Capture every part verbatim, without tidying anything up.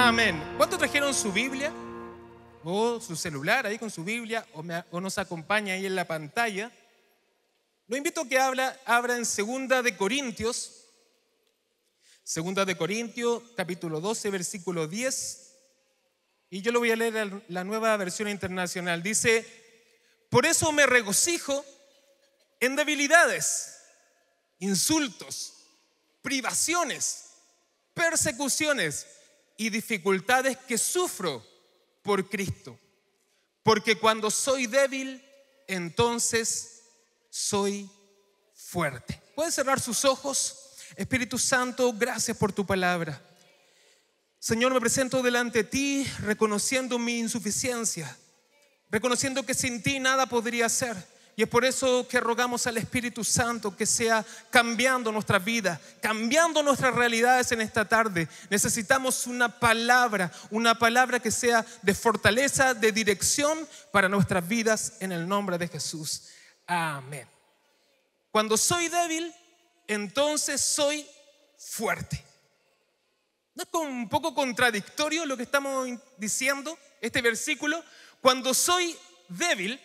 Amén. ¿Cuántos trajeron su Biblia o su celular ahí con su Biblia o, me, o nos acompaña ahí en la pantalla? Lo invito a que habla, abra en Segunda de Corintios, Segunda de Corintios, capítulo doce, versículo diez. Y yo lo voy a leer la nueva versión internacional. Dice: por eso me regocijo en debilidades, insultos, privaciones, persecuciones y dificultades que sufro por Cristo. Porque cuando soy débil, entonces soy fuerte. ¿Puede cerrar sus ojos? Espíritu Santo, gracias por tu palabra. Señor, me presento delante de ti reconociendo mi insuficiencia, reconociendo que sin ti nada podría hacer. Y es por eso que rogamos al Espíritu Santo que sea cambiando nuestra vida, cambiando nuestras realidades en esta tarde. Necesitamos una palabra, una palabra que sea de fortaleza, de dirección para nuestras vidas en el nombre de Jesús. Amén. Cuando soy débil, entonces soy fuerte. ¿No es como un poco contradictorio lo que estamos diciendo, este versículo? Cuando soy débil,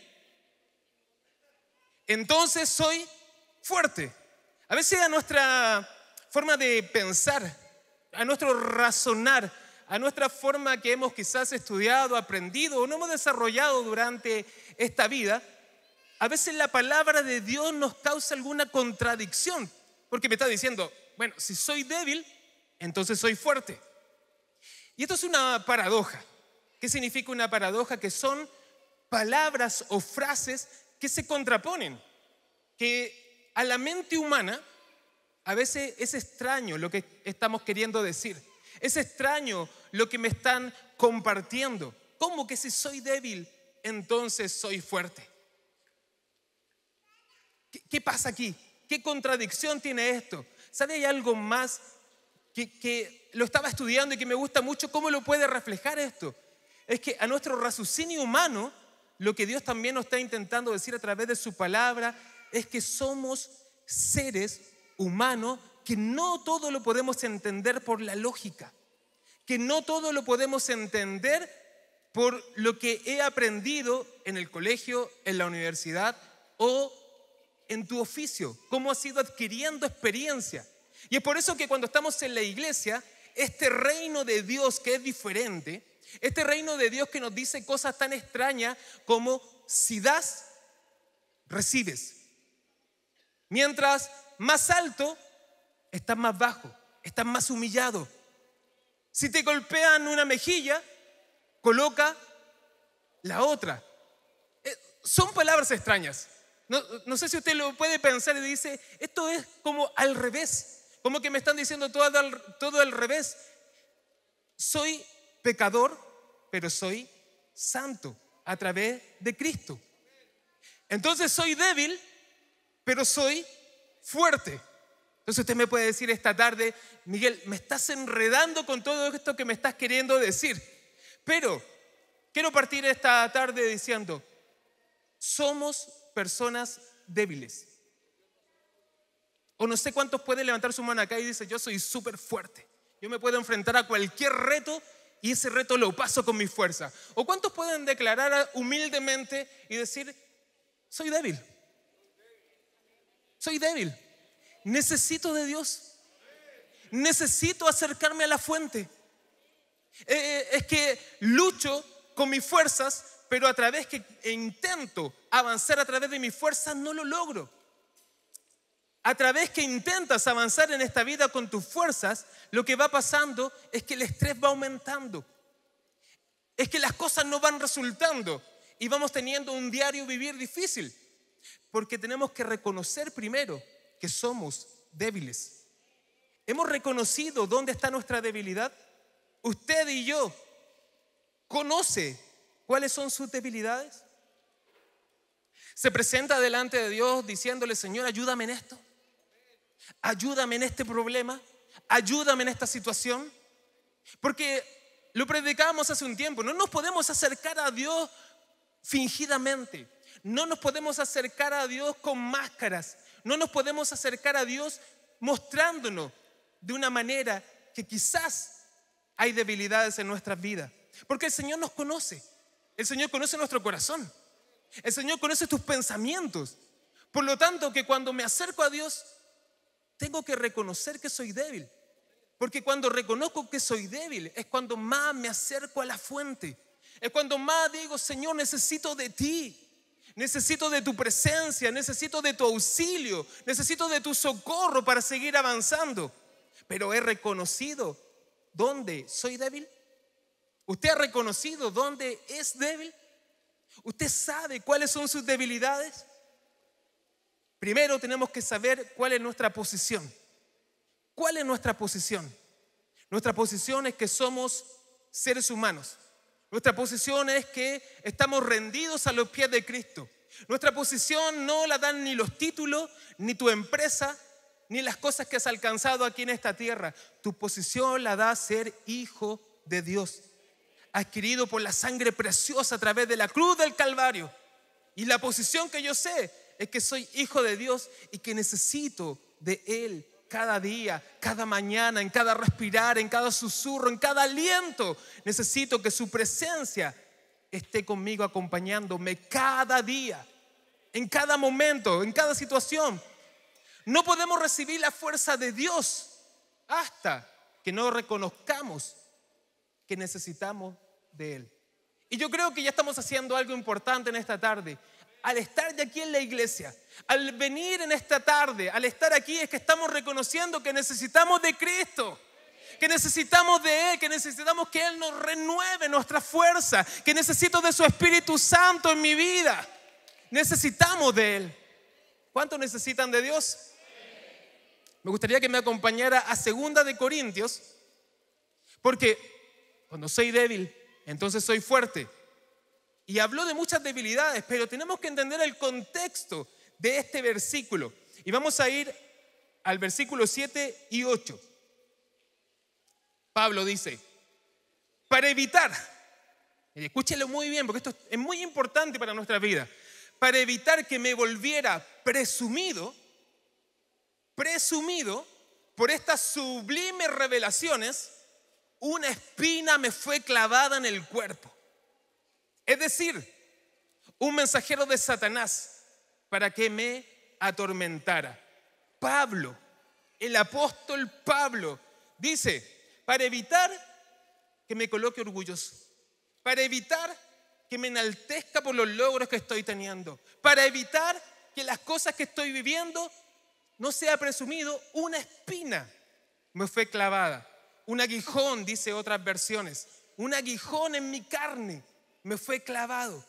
entonces soy fuerte. A veces a nuestra forma de pensar, a nuestro razonar, a nuestra forma que hemos quizás estudiado, aprendido o no hemos desarrollado durante esta vida, a veces la palabra de Dios nos causa alguna contradicción, porque me está diciendo, bueno, si soy débil, entonces soy fuerte. Y esto es una paradoja. ¿Qué significa una paradoja? Que son palabras o frases que se contraponen, que a la mente humana a veces es extraño lo que estamos queriendo decir, es extraño lo que me están compartiendo. ¿Cómo que si soy débil, entonces soy fuerte? ¿Qué, qué pasa aquí? ¿Qué contradicción tiene esto? ¿Sabe? Hay algo más que, que lo estaba estudiando y que me gusta mucho. ¿Cómo lo puede reflejar esto? Es que a nuestro raciocinio humano, lo que Dios también nos está intentando decir a través de su palabra es que somos seres humanos, que no todo lo podemos entender por la lógica, que no todo lo podemos entender por lo que he aprendido en el colegio, en la universidad o en tu oficio, cómo has ido adquiriendo experiencia. Y es por eso que cuando estamos en la iglesia, este reino de Dios que es diferente, este reino de Dios que nos dice cosas tan extrañas como si das, recibes. Mientras más alto, estás más bajo, estás más humillado. Si te golpean una mejilla, coloca la otra. Eh, son palabras extrañas. No, no sé si usted lo puede pensar y dice, esto es como al revés, como que me están diciendo todo al, todo al revés. Soy pecador, pero soy santo a través de Cristo. Entonces soy débil, pero soy fuerte. Entonces usted me puede decir esta tarde, Miguel, me estás enredando con todo esto que me estás queriendo decir. Pero quiero partir esta tarde diciendo, somos personas débiles. O no sé cuántos pueden levantar su mano acá y dicen, yo soy súper fuerte. Yo me puedo enfrentar a cualquier reto y ese reto lo paso con mi fuerza. ¿O cuántos pueden declarar humildemente y decir, soy débil? Soy débil. Necesito de Dios. Necesito acercarme a la fuente. Eh, es que lucho con mis fuerzas, pero a través que intento avanzar a través de mis fuerzas no lo logro. A través que intentas avanzar en esta vida con tus fuerzas, lo que va pasando es que el estrés va aumentando. Es que las cosas no van resultando y vamos teniendo un diario vivir difícil. Porque tenemos que reconocer primero que somos débiles. ¿Hemos reconocido dónde está nuestra debilidad? Usted y yo, ¿conoce cuáles son sus debilidades? Se presenta delante de Dios diciéndole, Señor, ayúdame en esto. Ayúdame en este problema. Ayúdame en esta situación. Porque lo predicábamos hace un tiempo. No nos podemos acercar a Dios fingidamente. No nos podemos acercar a Dios con máscaras. No nos podemos acercar a Dios mostrándonos de una manera que quizás hay debilidades en nuestras vidas. Porque el Señor nos conoce. El Señor conoce nuestro corazón. El Señor conoce tus pensamientos. Por lo tanto, que cuando me acerco a Dios, tengo que reconocer que soy débil. Porque cuando reconozco que soy débil, es cuando más me acerco a la fuente. Es cuando más digo, Señor, necesito de ti. Necesito de tu presencia, necesito de tu auxilio, necesito de tu socorro para seguir avanzando. Pero he reconocido dónde soy débil. ¿Usted ha reconocido dónde es débil? ¿Usted sabe cuáles son sus debilidades? Primero tenemos que saber cuál es nuestra posición. ¿Cuál es nuestra posición? Nuestra posición es que somos seres humanos. Nuestra posición es que estamos rendidos a los pies de Cristo. Nuestra posición no la dan ni los títulos, ni tu empresa, ni las cosas que has alcanzado aquí en esta tierra. Tu posición la da ser hijo de Dios, adquirido por la sangre preciosa a través de la cruz del Calvario. Y la posición que yo sé es que soy hijo de Dios y que necesito de Él cada día, cada mañana, en cada respirar, en cada susurro, en cada aliento. Necesito que su presencia esté conmigo acompañándome cada día, en cada momento, en cada situación. No podemos recibir la fuerza de Dios hasta que no reconozcamos que necesitamos de Él. Y yo creo que ya estamos haciendo algo importante en esta tarde. Al estar de aquí en la iglesia, al venir en esta tarde, al estar aquí, es que estamos reconociendo que necesitamos de Cristo, que necesitamos de Él, que necesitamos que Él nos renueve nuestra fuerza, que necesito de su Espíritu Santo en mi vida. Necesitamos de Él. ¿Cuántos necesitan de Dios? Me gustaría que me acompañara a Segunda de Corintios, porque cuando soy débil, entonces soy fuerte. Y habló de muchas debilidades, pero tenemos que entender el contexto de este versículo. Y vamos a ir al versículo siete y ocho. Pablo dice, para evitar, y escúchelo muy bien porque esto es muy importante para nuestra vida, para evitar que me volviera presumido, presumido por estas sublimes revelaciones, una espina me fue clavada en el cuerpo. Es decir, un mensajero de Satanás para que me atormentara. Pablo, el apóstol Pablo, dice, para evitar que me coloque orgulloso, para evitar que me enaltezca por los logros que estoy teniendo, para evitar que las cosas que estoy viviendo no sea presumido, una espina me fue clavada, un aguijón, dice otras versiones, un aguijón en mi carne me fue clavado.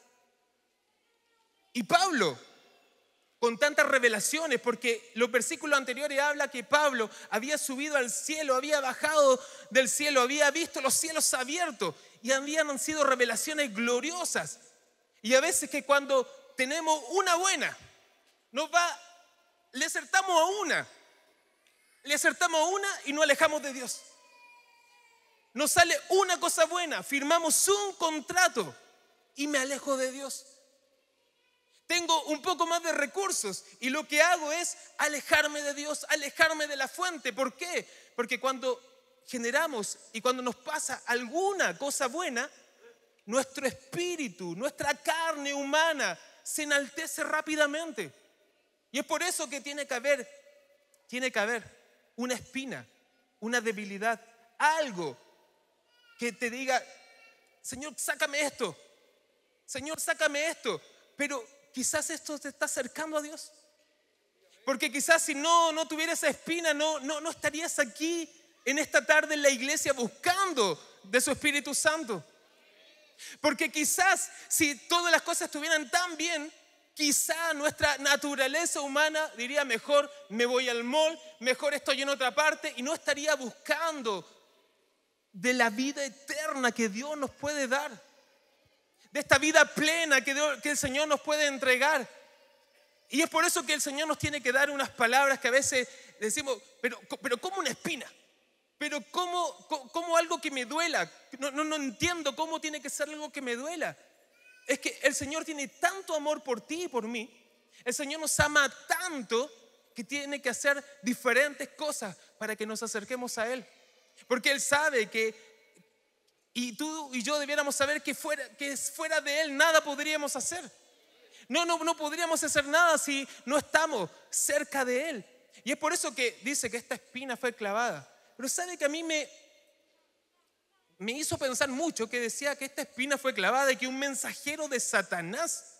Y Pablo, con tantas revelaciones, porque los versículos anteriores habla que Pablo había subido al cielo, había bajado del cielo, había visto los cielos abiertos y habían sido revelaciones gloriosas. Y a veces que cuando tenemos una buena, nos va, le acertamos a una, le acertamos a una y nos alejamos de Dios. Nos sale una cosa buena, firmamos un contrato y me alejo de Dios. Tengo un poco más de recursos y lo que hago es alejarme de Dios, alejarme de la fuente. ¿Por qué? Porque cuando generamos y cuando nos pasa alguna cosa buena, nuestro espíritu, nuestra carne humana se enaltece rápidamente. Y es por eso que tiene que haber, tiene que haber una espina, una debilidad, algo que te diga, Señor, sácame esto, Señor, sácame esto, pero quizás esto te está acercando a Dios. Porque quizás si no, no tuviera esa espina, no, no, no estarías aquí en esta tarde en la iglesia buscando de su Espíritu Santo. Porque quizás si todas las cosas estuvieran tan bien, quizá nuestra naturaleza humana diría, mejor me voy al mall, mejor estoy en otra parte y no estaría buscando de la vida eterna que Dios nos puede dar, de esta vida plena que, Dios, que el Señor nos puede entregar. Y es por eso que el Señor nos tiene que dar unas palabras que a veces decimos, pero, pero ¿cómo una espina? Pero ¿cómo, cómo algo que me duela? No, no, no entiendo cómo tiene que ser algo que me duela. Es que el Señor tiene tanto amor por ti y por mí. El Señor nos ama tanto que tiene que hacer diferentes cosas para que nos acerquemos a Él. Porque Él sabe que Y tú y yo debiéramos saber que fuera, que fuera de Él nada podríamos hacer. No, no, no podríamos hacer nada si no estamos cerca de Él. Y es por eso que dice que esta espina fue clavada. Pero sabe que a mí me, me hizo pensar mucho que decía que esta espina fue clavada y que un mensajero de Satanás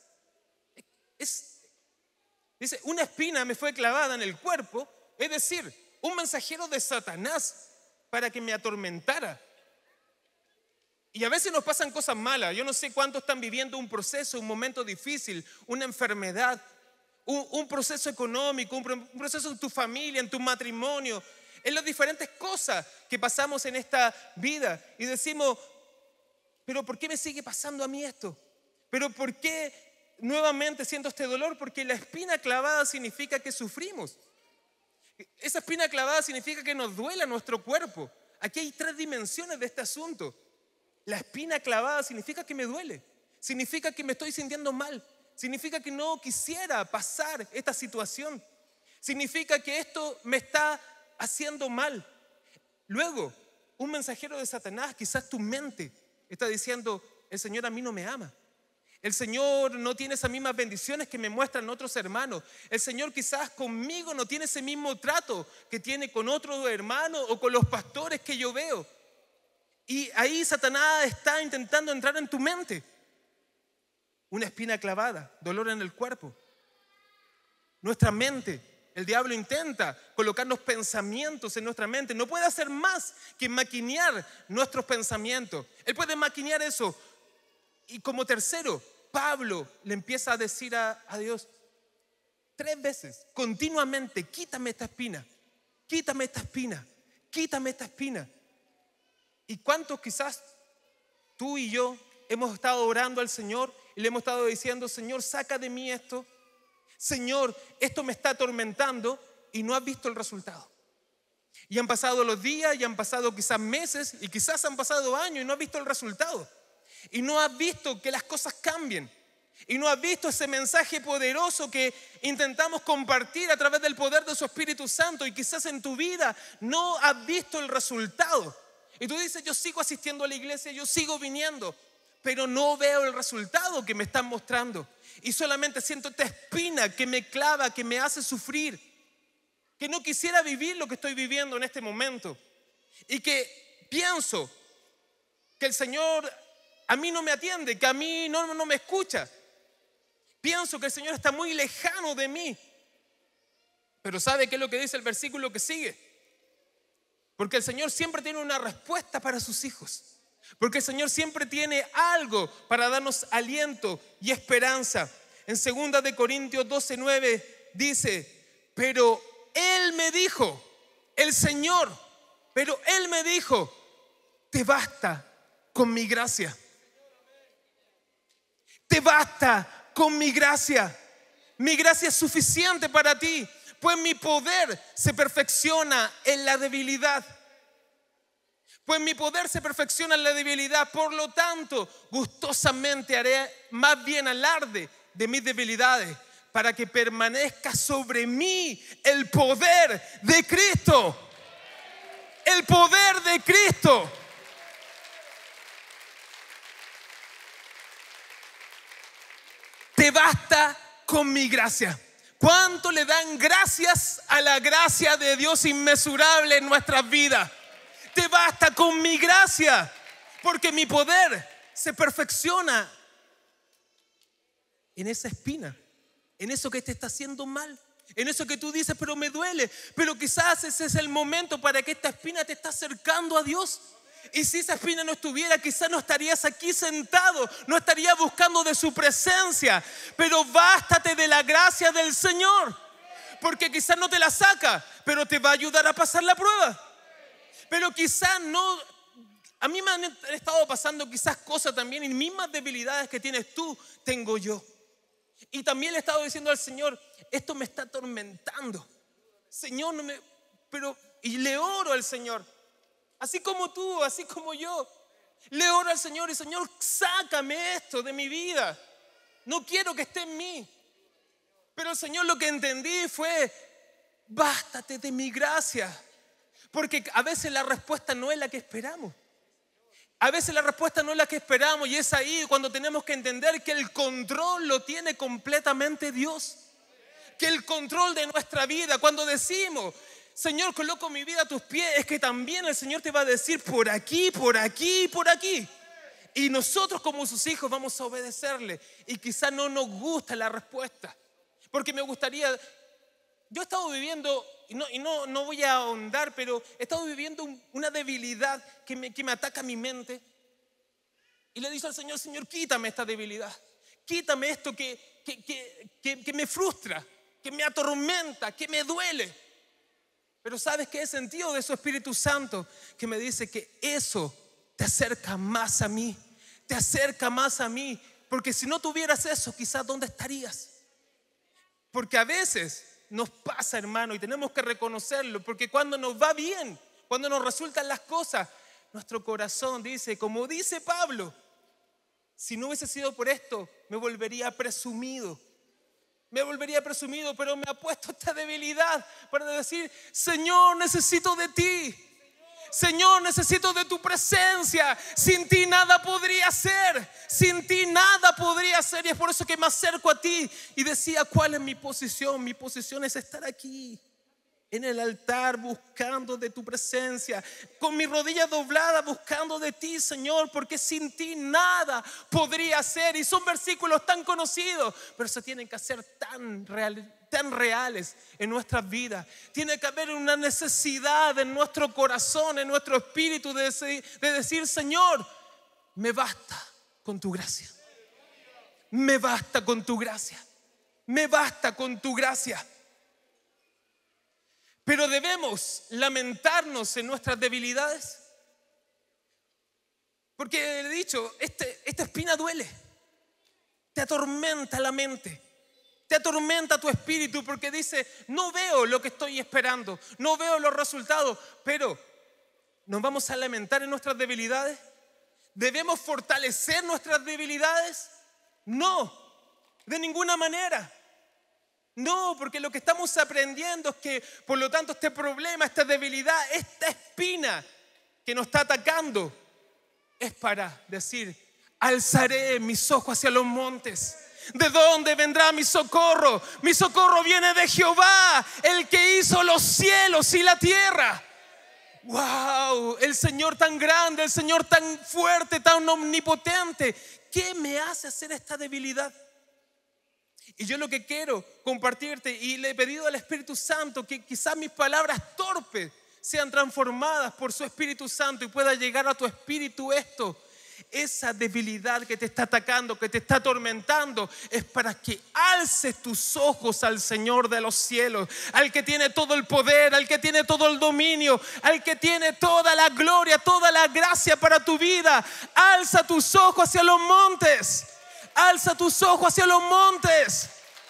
es, dice, una espina me fue clavada en el cuerpo, es decir, un mensajero de Satanás para que me atormentara. Y a veces nos pasan cosas malas. Yo no sé cuántos están viviendo un proceso, un momento difícil, una enfermedad, un, un proceso económico, un, un proceso en tu familia, en tu matrimonio, en las diferentes cosas que pasamos en esta vida. Y decimos, pero ¿por qué me sigue pasando a mí esto? ¿Pero por qué nuevamente siento este dolor? Porque la espina clavada significa que sufrimos. Esa espina clavada significa que nos duele nuestro cuerpo. Aquí hay tres dimensiones de este asunto. La espina clavada significa que me duele, significa que me estoy sintiendo mal, significa que no quisiera pasar esta situación, significa que esto me está haciendo mal. Luego, un mensajero de Satanás, quizás tu mente está diciendo, el Señor a mí no me ama. El Señor no tiene esas mismas bendiciones que me muestran otros hermanos. El Señor quizás conmigo no tiene ese mismo trato que tiene con otros hermanos o con los pastores que yo veo. Y ahí Satanás está intentando entrar en tu mente. Una espina clavada, dolor en el cuerpo. Nuestra mente, el diablo intenta colocarnos pensamientos en nuestra mente. No puede hacer más que maquinear nuestros pensamientos. Él puede maquinear eso. Y como tercero, Pablo le empieza a decir a, a Dios tres veces, continuamente, quítame esta espina, quítame esta espina, quítame esta espina. ¿Y cuántos quizás tú y yo hemos estado orando al Señor y le hemos estado diciendo, Señor, saca de mí esto? Señor, esto me está atormentando, y no has visto el resultado. Y han pasado los días, y han pasado quizás meses, y quizás han pasado años y no has visto el resultado. Y no has visto que las cosas cambien. Y no has visto ese mensaje poderoso que intentamos compartir a través del poder de su Espíritu Santo, y quizás en tu vida no has visto el resultado. Y tú dices, yo sigo asistiendo a la iglesia, yo sigo viniendo, pero no veo el resultado que me están mostrando. Y solamente siento esta espina que me clava, que me hace sufrir, que no quisiera vivir lo que estoy viviendo en este momento. Y que pienso que el Señor a mí no me atiende, que a mí no, no me escucha. Pienso que el Señor está muy lejano de mí. Pero ¿sabe qué es lo que dice el versículo que sigue? Porque el Señor siempre tiene una respuesta para sus hijos. Porque el Señor siempre tiene algo para darnos aliento y esperanza. En segunda de Corintios doce nueve dice, pero Él me dijo, el Señor, pero Él me dijo, te basta con mi gracia. Te basta con mi gracia. Mi gracia es suficiente para ti, pues mi poder se perfecciona en la debilidad. Pues mi poder se perfecciona en la debilidad. Por lo tanto, gustosamente haré más bien alarde de mis debilidades, para que permanezca sobre mí el poder de Cristo. El poder de Cristo. Te basta con mi gracia. ¿Cuánto le dan gracias a la gracia de Dios inmesurable en nuestras vidas? Te basta con mi gracia, porque mi poder se perfecciona en esa espina, en eso que te está haciendo mal, en eso que tú dices, pero me duele. Pero quizás ese es el momento para que esta espina te está acercando a Dios. Y si esa espina no estuviera, quizás no estarías aquí sentado, no estarías buscando de su presencia. Pero bástate de la gracia del Señor, porque quizás no te la saca, pero te va a ayudar a pasar la prueba. Pero quizás no, a mí me han estado pasando quizás cosas también, y mismas debilidades que tienes tú, tengo yo. Y también le he estado diciendo al Señor, esto me está atormentando. Señor, no me, pero, y le oro al Señor. Así como tú, así como yo. Le oro al Señor y Señor, sácame esto de mi vida. No quiero que esté en mí. Pero el Señor, lo que entendí fue, bástate de mi gracia. Porque a veces la respuesta no es la que esperamos. A veces la respuesta no es la que esperamos y es ahí cuando tenemos que entender que el control lo tiene completamente Dios. Que el control de nuestra vida, cuando decimos, Señor, coloco mi vida a tus pies, es que también el Señor te va a decir por aquí, por aquí, por aquí. Y nosotros como sus hijos vamos a obedecerle. Y quizás no nos gusta la respuesta. Porque me gustaría, yo he estado viviendo, y no, y no, no voy a ahondar, pero he estado viviendo un, una debilidad que me, que me ataca mi mente. Y le digo al Señor, Señor, quítame esta debilidad. Quítame esto que, que, que, que, que me frustra, que me atormenta, que me duele. Pero ¿sabes qué? He sentido de su Espíritu Santo que me dice que eso te acerca más a mí, te acerca más a mí. Porque si no tuvieras eso, quizás ¿dónde estarías? Porque a veces nos pasa, hermano, y tenemos que reconocerlo, porque cuando nos va bien, cuando nos resultan las cosas, nuestro corazón dice, como dice Pablo, si no hubiese sido por esto, me volvería presumido. Me volvería presumido, pero me ha puesto esta debilidad para decir, Señor, necesito de ti. Señor, necesito de tu presencia. Sin ti nada podría ser. Sin ti nada podría ser. Y es por eso que me acerco a ti. Y decía, ¿cuál es mi posición? Mi posición es estar aquí, en el altar, buscando de tu presencia, con mi rodilla doblada, buscando de ti, Señor, porque sin ti nada podría ser. Y son versículos tan conocidos, pero se tienen que hacer tan reales, tan reales en nuestras vidas. Tiene que haber una necesidad en nuestro corazón, en nuestro espíritu, de decir, de decir, Señor, me basta con tu gracia. Me basta con tu gracia. Me basta con tu gracia. Pero debemos lamentarnos en nuestras debilidades. Porque he dicho, este, esta espina duele. Te atormenta la mente. Te atormenta tu espíritu porque dice, no veo lo que estoy esperando. No veo los resultados. Pero ¿nos vamos a lamentar en nuestras debilidades? ¿Debemos fortalecer nuestras debilidades? No, de ninguna manera. No, porque lo que estamos aprendiendo es que, por lo tanto, este problema, esta debilidad, esta espina que nos está atacando, es para decir, alzaré mis ojos hacia los montes. ¿De dónde vendrá mi socorro? Mi socorro viene de Jehová, el que hizo los cielos y la tierra. ¡Wow! El Señor tan grande, el Señor tan fuerte, tan omnipotente. ¿Qué me hace hacer esta debilidad? Y yo lo que quiero compartirte, y le he pedido al Espíritu Santo que quizás mis palabras torpes sean transformadas por su Espíritu Santo y pueda llegar a tu espíritu esto. Esa debilidad que te está atacando, que te está atormentando, es para que alces tus ojos al Señor de los cielos, al que tiene todo el poder, al que tiene todo el dominio, al que tiene toda la gloria, toda la gracia para tu vida. Alza tus ojos hacia los montes. Alza tus ojos hacia los montes.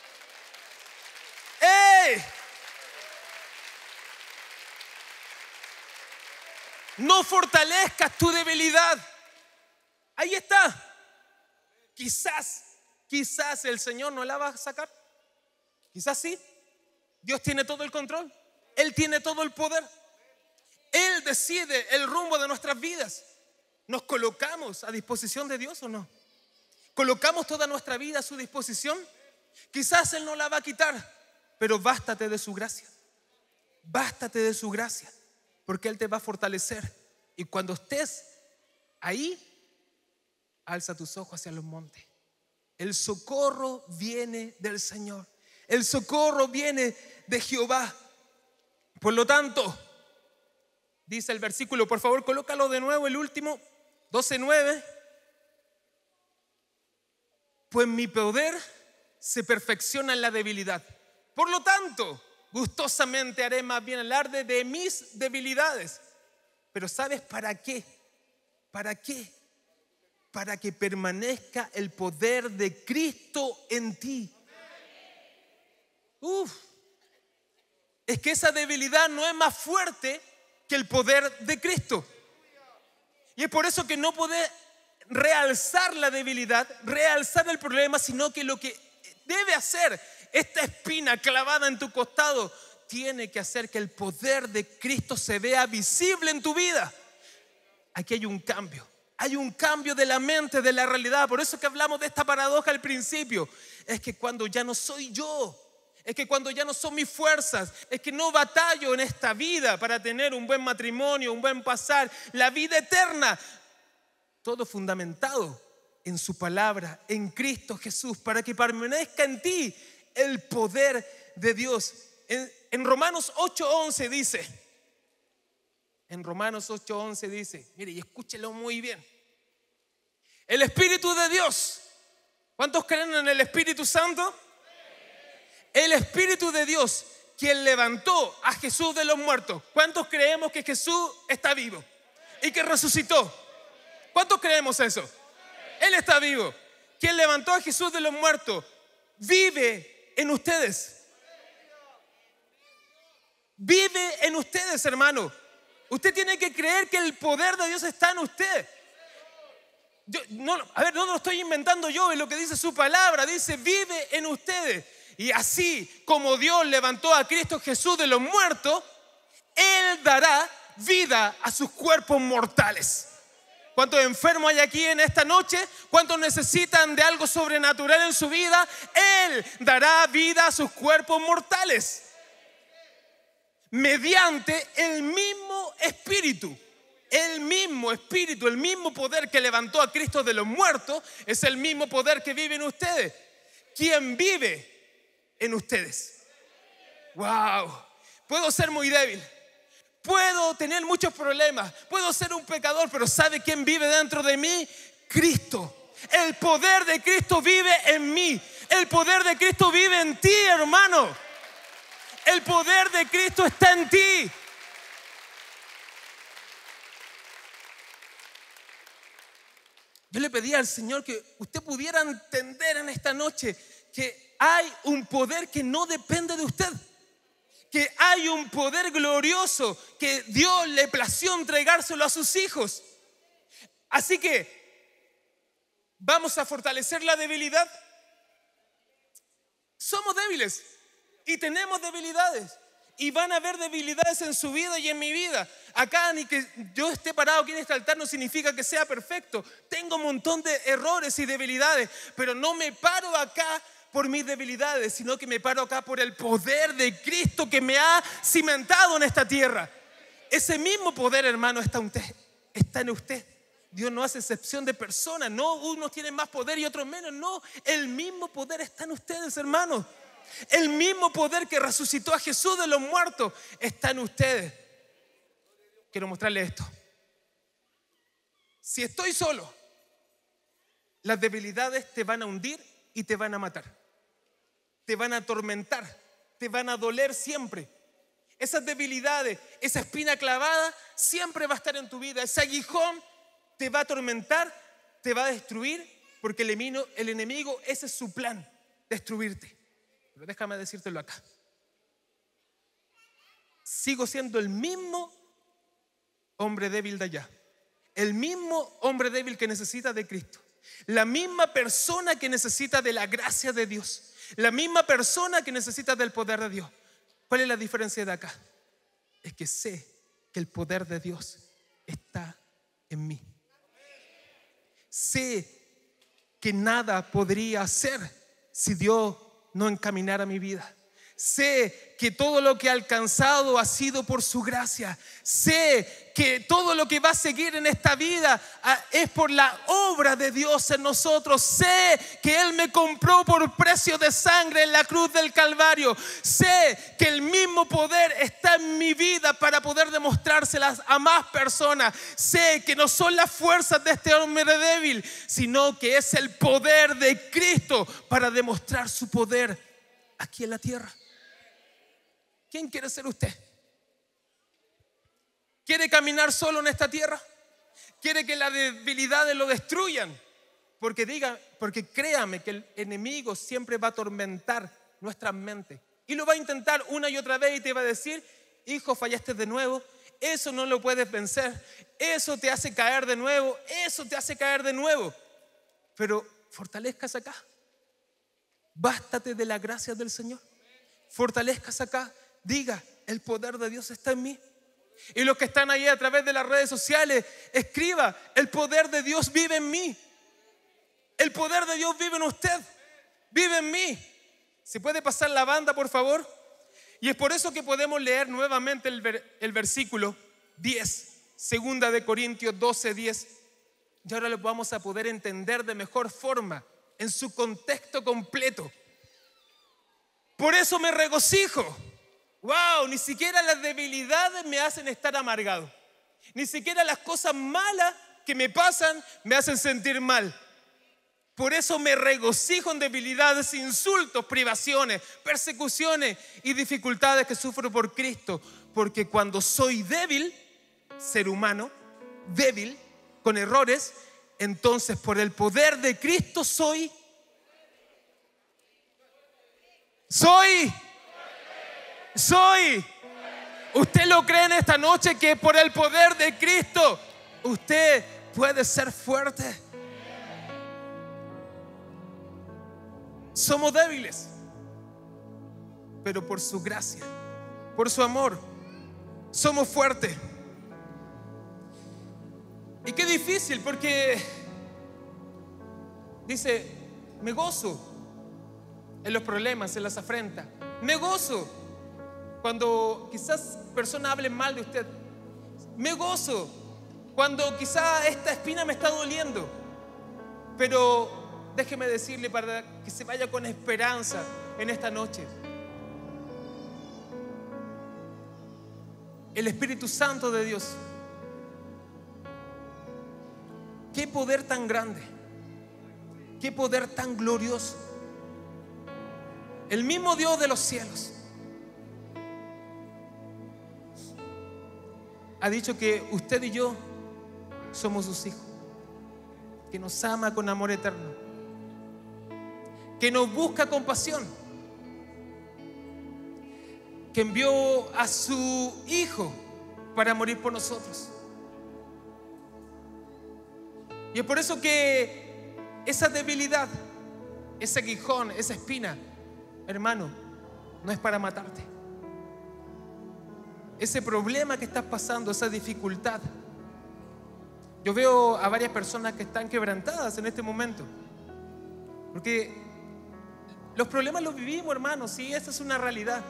¡Ey! No fortalezcas tu debilidad. Ahí está. Quizás, quizás el Señor no la va a sacar. Quizás sí. Dios tiene todo el control. Él tiene todo el poder. Él decide el rumbo de nuestras vidas. ¿Nos colocamos a disposición de Dios o no? ¿Colocamos toda nuestra vida a su disposición? Quizás Él no la va a quitar, pero bástate de su gracia. Bástate de su gracia, porque Él te va a fortalecer. Y cuando estés ahí, alza tus ojos hacia los montes. El socorro viene del Señor. El socorro viene de Jehová. Por lo tanto, dice el versículo, por favor, colócalo de nuevo, el último, doce nueve. Pues mi poder se perfecciona en la debilidad. Por lo tanto, gustosamente haré más bien alarde de mis debilidades. Pero ¿sabes para qué? ¿Para qué? Para que permanezca el poder de Cristo en ti. Uf. Es que esa debilidad no es más fuerte que el poder de Cristo. Y es por eso que no podés realzar la debilidad, realzar el problema, sino que lo que debe hacer esta espina clavada en tu costado tiene que hacer que el poder de Cristo se vea visible en tu vida. Aquí hay un cambio, Hay un cambio de la mente, de la realidad. Por eso que hablamos de esta paradoja al principio. Es que cuando ya no soy yo, es que cuando ya no son mis fuerzas, es que no batallo en esta vida para tener un buen matrimonio, un buen pasar, la vida eterna. Todo fundamentado en su palabra, en Cristo Jesús, para que permanezca en ti el poder de Dios. En, en Romanos ocho once dice, en Romanos ocho once dice, mire, y escúchelo muy bien. El Espíritu de Dios, ¿cuántos creen en el Espíritu Santo? El Espíritu de Dios, quien levantó a Jesús de los muertos. ¿Cuántos creemos que Jesús está vivo y que resucitó? ¿Cuántos creemos eso? Él está vivo. Quien levantó a Jesús de los muertos vive en ustedes. Vive en ustedes, hermano. Usted tiene que creer que el poder de Dios está en usted. Yo, no, a ver, no lo estoy inventando yo, es lo que dice su palabra. Dice, vive en ustedes. Y así como Dios levantó a Cristo Jesús de los muertos, Él dará vida a sus cuerpos mortales. ¿Cuántos enfermos hay aquí en esta noche? ¿Cuántos necesitan de algo sobrenatural en su vida? Él dará vida a sus cuerpos mortales mediante el mismo Espíritu. El mismo Espíritu, el mismo poder que levantó a Cristo de los muertos es el mismo poder que vive en ustedes. ¿Quién vive en ustedes? Wow. Puedo ser muy débil, puedo tener muchos problemas, puedo ser un pecador, pero ¿sabe quién vive dentro de mí? Cristo. El poder de Cristo vive en mí. El poder de Cristo vive en ti, hermano. El poder de Cristo está en ti. Yo le pedí al Señor que usted pudiera entender en esta noche que hay un poder que no depende de usted. Que hay un poder glorioso que Dios le plació entregárselo a sus hijos. Así que vamos a fortalecer la debilidad. Somos débiles y tenemos debilidades. Y van a haber debilidades en su vida y en mi vida. Acá ni que yo esté parado aquí en este altar no significa que sea perfecto. Tengo un montón de errores y debilidades, pero no me paro acá por mis debilidades, sino que me paro acá por el poder de Cristo que me ha cimentado en esta tierra. Ese mismo poder, hermano, está, usted, está en usted. Dios no hace excepción de personas. No, unos tienen más poder y otros menos. No, el mismo poder está en ustedes, hermanos. El mismo poder que resucitó a Jesús de los muertos está en ustedes. Quiero mostrarles esto. Si estoy solo, las debilidades te van a hundir y te van a matar. Te van a atormentar, te van a doler siempre. Esas debilidades, esa espina clavada siempre va a estar en tu vida. Ese aguijón te va a atormentar, te va a destruir, porque el enemigo, el enemigo, ese es su plan, destruirte. Pero déjame decírtelo acá. Sigo siendo el mismo hombre débil de allá. El mismo hombre débil que necesita de Cristo. La misma persona que necesita de la gracia de Dios. La misma persona que necesita del poder de Dios. ¿Cuál es la diferencia de acá? Es que sé que el poder de Dios está en mí. Sé que nada podría hacer si Dios no encaminara mi vida. Sé que todo lo que he alcanzado ha sido por su gracia. Sé que todo lo que va a seguir en esta vida es por la obra de Dios en nosotros. Sé que Él me compró por precio de sangre en la cruz del Calvario. Sé que el mismo poder está en mi vida para poder demostrárselas a más personas. Sé que no son las fuerzas de este hombre débil, sino que es el poder de Cristo para demostrar su poder aquí en la tierra. ¿Quién quiere ser usted? ¿Quiere caminar solo en esta tierra? ¿Quiere que las debilidades lo destruyan? Porque diga, porque créame que el enemigo siempre va a atormentar nuestras mentes y lo va a intentar una y otra vez y te va a decir: hijo, fallaste de nuevo, eso no lo puedes vencer, eso te hace caer de nuevo, eso te hace caer de nuevo. Pero fortalezcas acá, bástate de la gracia del Señor, fortalezcas acá. Diga, el poder de Dios está en mí. Y los que están ahí a través de las redes sociales, escriba: el poder de Dios vive en mí. El poder de Dios vive en usted, vive en mí. ¿Se puede pasar la banda, por favor? Y es por eso que podemos leer nuevamente el, ver, el versículo diez, segunda de Corintios doce, diez. Y ahora lo vamos a poder entender de mejor forma, en su contexto completo. Por eso me regocijo. Wow, ni siquiera las debilidades me hacen estar amargado. Ni siquiera las cosas malas que me pasan me hacen sentir mal. Por eso me regocijo en debilidades, insultos, privaciones, persecuciones y dificultades que sufro por Cristo. Porque cuando soy débil, ser humano, débil, con errores, entonces por el poder de Cristo soy. Soy. Soy. ¿Usted lo cree en esta noche que por el poder de Cristo usted puede ser fuerte? Somos débiles, pero por su gracia, por su amor, somos fuertes. Y qué difícil, porque dice: me gozo en los problemas, en las afrentas. Me gozo cuando quizás personas hablen mal de usted. Me gozo cuando quizás esta espina me está doliendo. Pero déjeme decirle, para que se vaya con esperanza en esta noche, el Espíritu Santo de Dios, qué poder tan grande, qué poder tan glorioso. El mismo Dios de los cielos ha dicho que usted y yo somos sus hijos, que nos ama con amor eterno, que nos busca con pasión, que envió a su Hijo para morir por nosotros. Y es por eso que esa debilidad, ese aguijón, esa espina, hermano, no es para matarte. Ese problema que estás pasando, esa dificultad, yo veo a varias personas que están quebrantadas en este momento, porque los problemas los vivimos, hermanos, sí, esa es una realidad.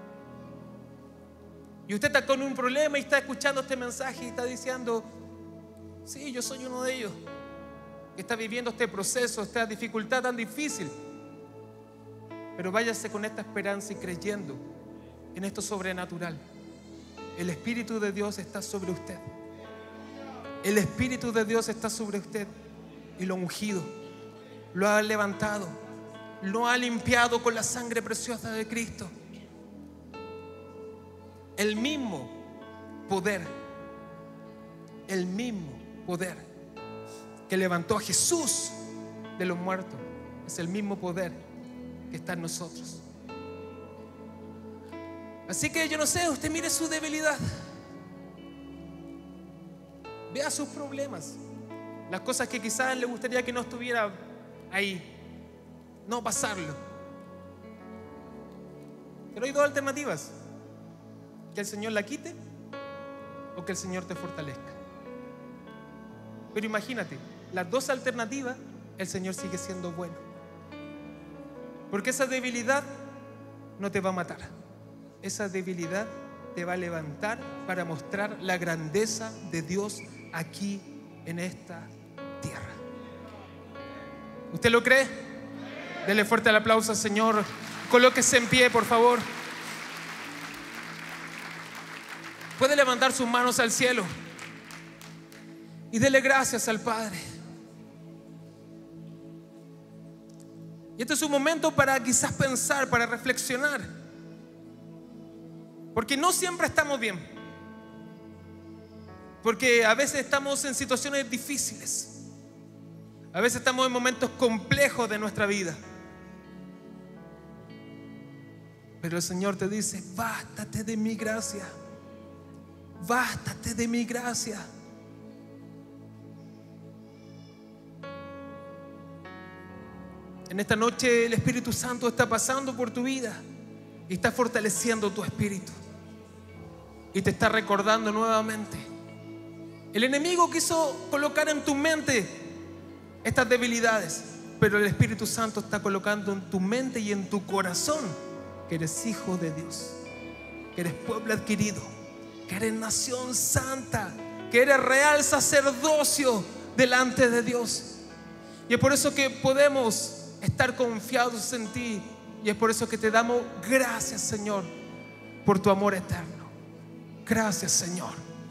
Y usted está con un problema y está escuchando este mensaje y está diciendo: sí, yo soy uno de ellos que está viviendo este proceso, esta dificultad tan difícil. Pero váyase con esta esperanza y creyendo en esto sobrenatural. El Espíritu de Dios está sobre usted. El Espíritu de Dios está sobre usted y lo ha ungido, lo ha levantado, lo ha limpiado con la sangre preciosa de Cristo. El mismo poder, el mismo poder que levantó a Jesús de los muertos, es el mismo poder que está en nosotros. Así que yo no sé, usted mire su debilidad, vea sus problemas, las cosas que quizás le gustaría que no estuviera ahí, no pasarlo. Pero hay dos alternativas: que el Señor la quite o que el Señor te fortalezca. Pero imagínate, las dos alternativas, el Señor sigue siendo bueno, porque esa debilidad no te va a matar. Esa debilidad te va a levantar para mostrar la grandeza de Dios aquí en esta tierra. ¿Usted lo cree? Dele fuerte el aplauso al Señor. Colóquese en pie, por favor. Puede levantar sus manos al cielo y dele gracias al Padre. Y este es un momento para quizás pensar, para reflexionar, porque no siempre estamos bien, porque a veces estamos en situaciones difíciles, a veces estamos en momentos complejos de nuestra vida. Pero el Señor te dice: bástate de mi gracia, bástate de mi gracia. En esta noche el Espíritu Santo está pasando por tu vida y está fortaleciendo tu espíritu. y te está recordando nuevamente. El enemigo quiso colocar en tu mente estas debilidades, pero el Espíritu Santo está colocando en tu mente y en tu corazón que eres hijo de Dios, que eres pueblo adquirido, que eres nación santa, que eres real sacerdocio delante de Dios. Y es por eso que podemos estar confiados en ti, y es por eso que te damos gracias, Señor, por tu amor eterno. Gracias, Señor.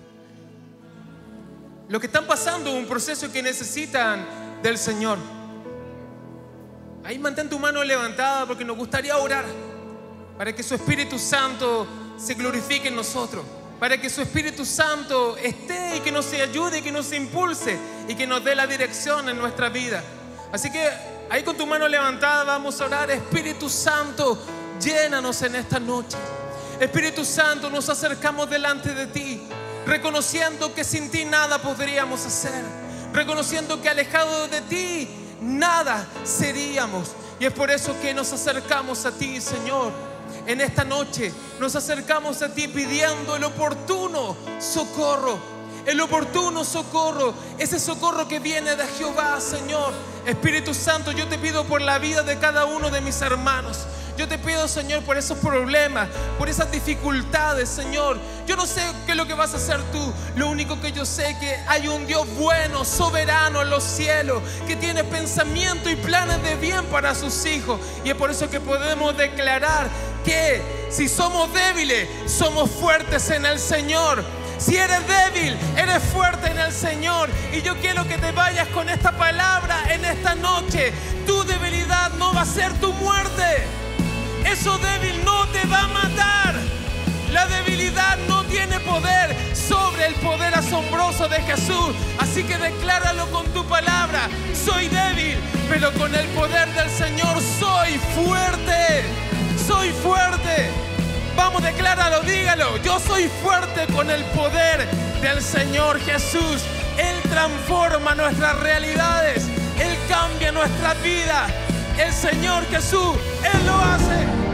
Los que están pasando un proceso que necesitan del Señor, ahí mantén tu mano levantada, porque nos gustaría orar para que su Espíritu Santo se glorifique en nosotros, para que su Espíritu Santo esté y que nos ayude y que nos impulse y que nos dé la dirección en nuestra vida. Así que ahí con tu mano levantada vamos a orar. Espíritu Santo, llénanos en esta noche. Espíritu Santo, nos acercamos delante de ti, reconociendo que sin ti nada podríamos hacer, reconociendo que alejado de ti nada seríamos. Y es por eso que nos acercamos a ti, Señor. En esta noche nos acercamos a ti pidiendo el oportuno socorro, el oportuno socorro, ese socorro que viene de Jehová, Señor. Espíritu Santo, yo te pido por la vida de cada uno de mis hermanos. Yo te pido, Señor, por esos problemas, por esas dificultades, Señor. Yo no sé qué es lo que vas a hacer tú. Lo único que yo sé es que hay un Dios bueno, soberano en los cielos, que tiene pensamiento y planes de bien para sus hijos. Y es por eso que podemos declarar que si somos débiles, somos fuertes en el Señor. Si eres débil, eres fuerte en el Señor. Y yo quiero que te vayas con esta palabra en esta noche. Tu debilidad no va a ser tu muerte. Eso débil no te va a matar. La debilidad no tiene poder sobre el poder asombroso de Jesús. Así que decláralo con tu palabra. Soy débil, pero con el poder del Señor soy fuerte. Soy fuerte. Vamos, decláralo, dígalo. Yo soy fuerte con el poder del Señor Jesús. Él transforma nuestras realidades. Él cambia nuestra vida. El Señor Jesús, Él lo hace.